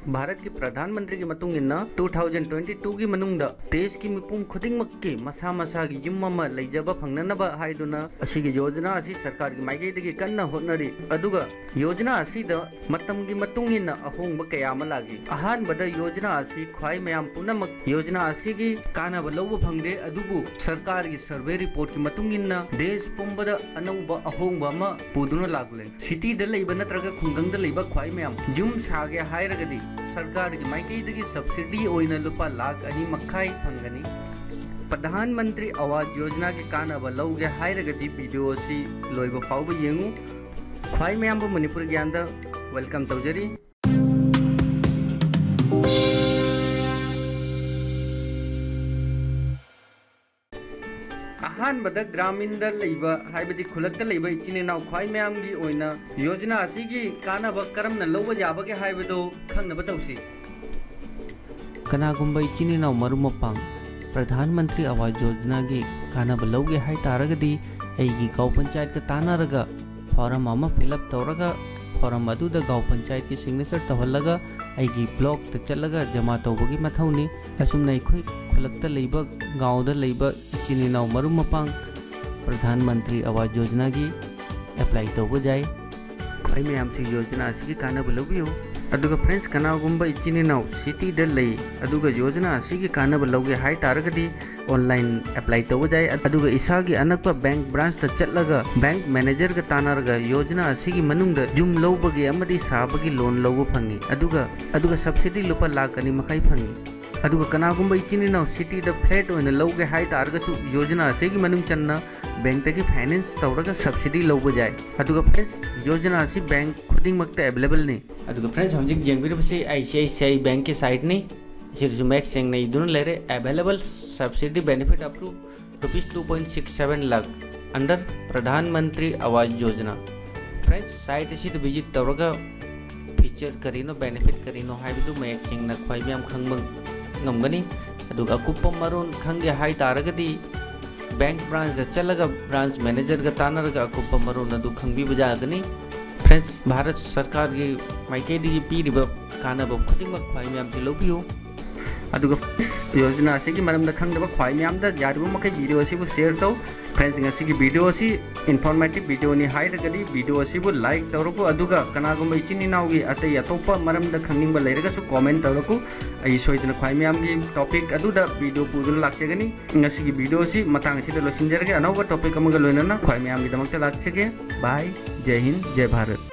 भारत के प्रधानमंत्री की मतुंग इन्ना 2022 की मनुंगदा देश की मिपुम खुदिंगमक के मसा मसा की युम अमा लैजबा फंगननबा हाइदुना असिगी योजना असी सरकार की माइकेदगी कन्ना होनरी अदुगा योजना असीदा मतम की मतुंग इन्ना अहोंगबा कया अमा लागी अहानबदा योजना असी ख्वाई मयाम पुनमक योजना असीगी कानाबा लौबा फंगदे अदुबु सरकार की सर्वे रिपोर्ट की मतुंग इन्ना देश पुंबदा अनौबा अहोंगबा अमा पुदुना लागले सिटी दा लैबा नत्रगा खुंगंगदा लैबा ख्वाई मयाम युम सागे हायरगदी सरकार की माइकेदगी सब्सिडी ओइना लुपा लाख अनि मखाई फंगनी प्रधानमंत्री आवास योजना के कानाबा लौगे हायरगदी वीडियो सी लोइबा फाउबा येंगु ख्वाई मयाम मणिपुर ग्यानदा वेलकम तौजरी। अहानबदा ग्रामीणदा लैबा हाइबदी खुलकता लैबा इचिनेनाव ख्वाई मयामगी ओइना योजना असिगी कानाबा करमना लौबा याबगे हाइबदो खंगनबा तौसी। कनागुंबा इचिनेनाव मरुमपांग प्रधानमंत्री आवास योजना की कानाबा लौगे हाइ तारगदी एगी गाँव पंचायत का तानारगा फॉर्म अमा फिलअप तौरगा फॉर्म अदुदा गाँव पंचायत की सिग्नेचर तहलगा एगी ब्लॉक त चलगा जमा तौबगी मथौनी असुमना इखोई खुलकता लैबा गाँवदा लैबा इचिनेनाव मरुमपांग प्रधानमंत्री आवास योजना की अप्लाई तौबा जाए ख्वाई मयामसी योजना असिगी कानाबा लौबियो अदुगा फ्रेंड्स कनागुंबा इचिनेनाव सिटी दा लई अदुगा योजना असिगी कानाबा लौगे हाइ तारगदी ऑनलाइन अप्लाई तौबा जाए अदुगा इसागी अनकपा बैंक ब्रांच ता चलगा बैंक मैनेजर का तानारगा योजना असिगी मनुंगदा जुम लौबगे अमदी साबगी लोन लौबा फंगी अदुगा सब्सिडी लुपा लाख अनि मखाई फंगी अदुगा कनागुंबा इचिनेनाव सिटी दा फ्लैट ओइना लौगे हाइ तारगसु योजना असिगी मनुंग चन्ना बैंक तकी फाइनेंस तौरगा सब्सिडी लौबा जाए अदुगा फ्रेंड्स योजना असी बैंक खुदिंगमक्ता अवेलेबल ने अदुगा फ्रेंड्स हमजिक जेंगबिरबसे ICICI बैंक के साइट ने सिर्जु मैक्स जेंग नै दुन लेरे available subsidy benefit up to ₹2.67 lakh under Pradhanmantri Awas Yojana friends site असी विजिट तौरगा फीचर करिनो बेनिफिट करिनो हाइबदु मैक्स जेंग ना ख्वाई मयाम खंगमंग ngमगनी अदुगा कुप्पा मरोन खंगे हाइ तारगदी बैंक ब्रांच दा चलगा ब्रांच मैनेजर का तानरगा कुप्पा मरोन अदु खंगबी बजागनी फ्रेंड्स भारत सरकार की माइकेदी पीरिबा कानाबा खुदिंगमक ख्वाई मयाम से लौबियो अदुगा योजना असिगी मरमदा खंगदबा ख्वाई मयामदा यारिबो मखै वीडियो असिबु शेयर तौ फ्रेंड्स ngasiगी वीडियो असि इन्फॉर्मेटिव वीडियो नि हाइरगदी वीडियो असिबु लाइक तौरको अदुगा कनागुंबा इचिनिनाउगी अतै अतोपा मरमदा खंगनिंगबा लेरगसु कमेंट तौरको अई सोइदना ख्वाई मयामगी टॉपिक अदुदा वीडियो पुदुन लाक्चगनी ngasiगी वीडियो असि मतांग सिदा लोसिनजरगे अनौबा टॉपिक अमगा लोइनना ख्वाई मयामगी दमकता लाक्चगे बाय जय हिंद जय भारत।